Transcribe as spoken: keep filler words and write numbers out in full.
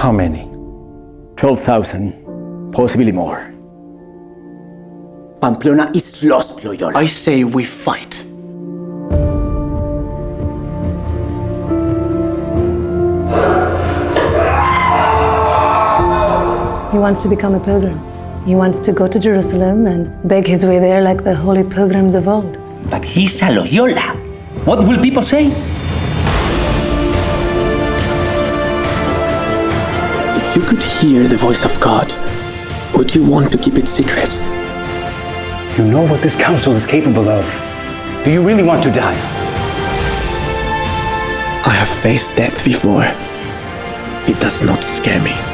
How many? twelve thousand, possibly more. Pamplona is lost, Loyola. I say we fight. He wants to become a pilgrim. He wants to go to Jerusalem and beg his way there like the holy pilgrims of old. But he's a Loyola. What will people say? If you could hear the voice of God, would you want to keep it secret? You know what this council is capable of. Do you really want to die? I have faced death before. It does not scare me.